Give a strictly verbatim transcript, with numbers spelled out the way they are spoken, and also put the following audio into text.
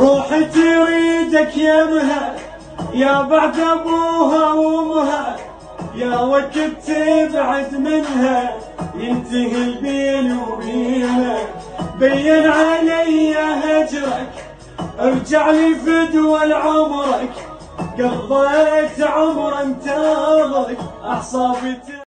روحي تريدك يا مها، يا بعد ابوها وامها، يا وقت تبعد منها ينتهي البين وبينك. بين علي هجرك، ارجع لي فدوى عمرك، قضيت عمر انتظرك اعصابي